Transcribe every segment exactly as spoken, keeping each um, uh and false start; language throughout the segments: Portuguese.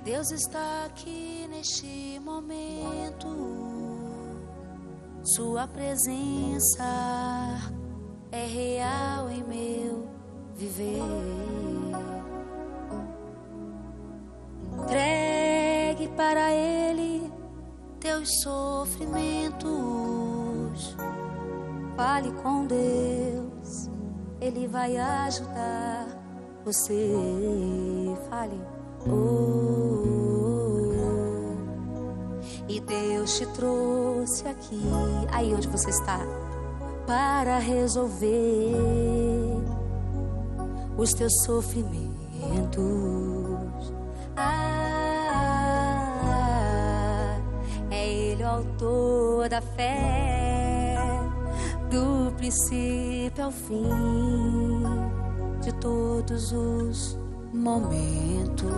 Deus está aqui neste momento. Sua presença é real em meu viver. Entregue para Ele teus sofrimentos. Fale com Deus, Ele vai ajudar você. Fale. Oh, e Deus te trouxe aqui, aí onde você está, para resolver os teus sofrimentos. Ah, é Ele o autor da fé, do princípio ao fim de todos os momentos.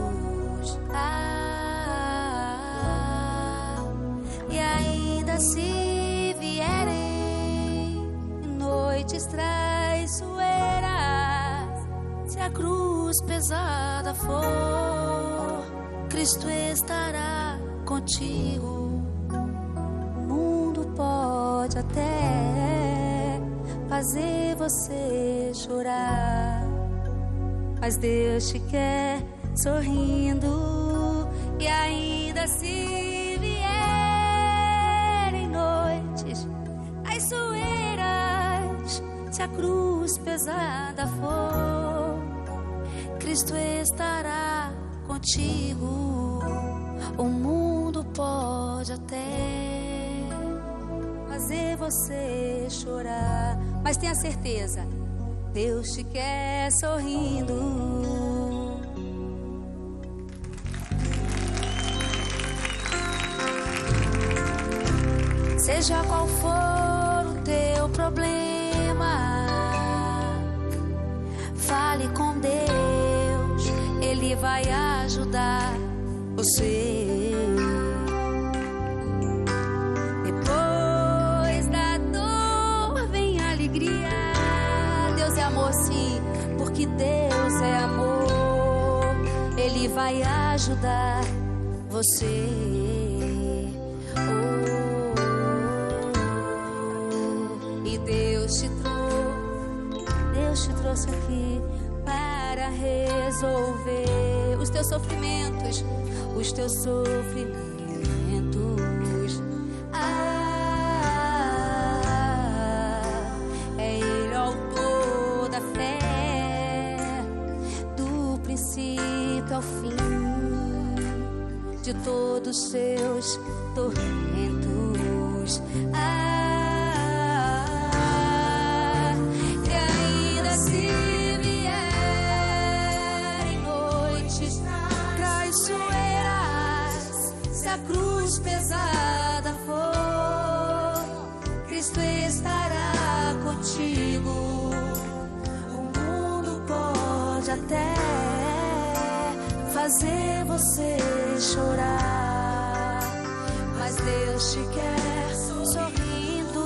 Ah, e ainda se vierem noites traiçoeiras, se a cruz pesada for, Cristo estará contigo. O mundo pode até fazer você chorar, mas Deus te quer sorrindo. E ainda se vierem noites traiçoeiras, se a cruz pesada for, Cristo estará contigo. O mundo pode até fazer você chorar, mas tenha certeza, Deus te quer sorrindo. Seja qual for o teu problema, fale com Deus, Ele vai ajudar você. Depois da dor vem a alegria. Deus é amor, sim, porque Deus é amor. Ele vai ajudar você. Oh, e Deus te trouxe, Deus te trouxe aqui para resolver os teus sofrimentos, os teus sofrimentos. Ah, é Ele o autor da fé, do princípio ao fim de todos os seus tormentos. Ah, e ainda se vierem noites traiçoeiras, se a cruz pesada for, Cristo estará contigo. O mundo pode até fazer você chorar, mas Deus te quer sorrindo.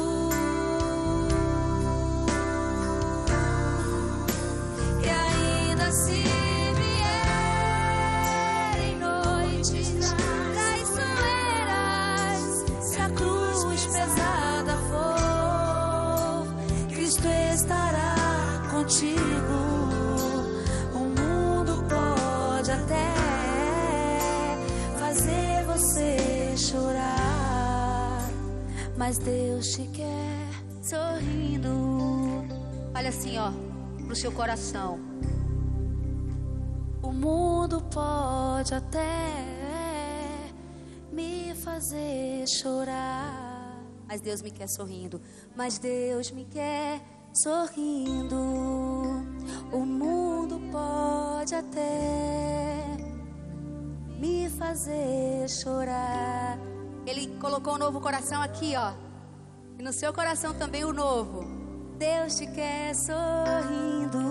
E ainda se vierem noites traiçoeiras, se a cruz pesada for, Cristo estará contigo. O mundo pode até fazer você chorar, mas Deus te quer sorrindo. Olha assim, ó, pro seu coração. O mundo pode até me fazer chorar, mas Deus me quer sorrindo. Mas Deus me quer sorrindo. O mundo pode até me fazer chorar. Ele colocou um novo coração aqui, ó. E no seu coração também o novo. Deus te quer sorrindo.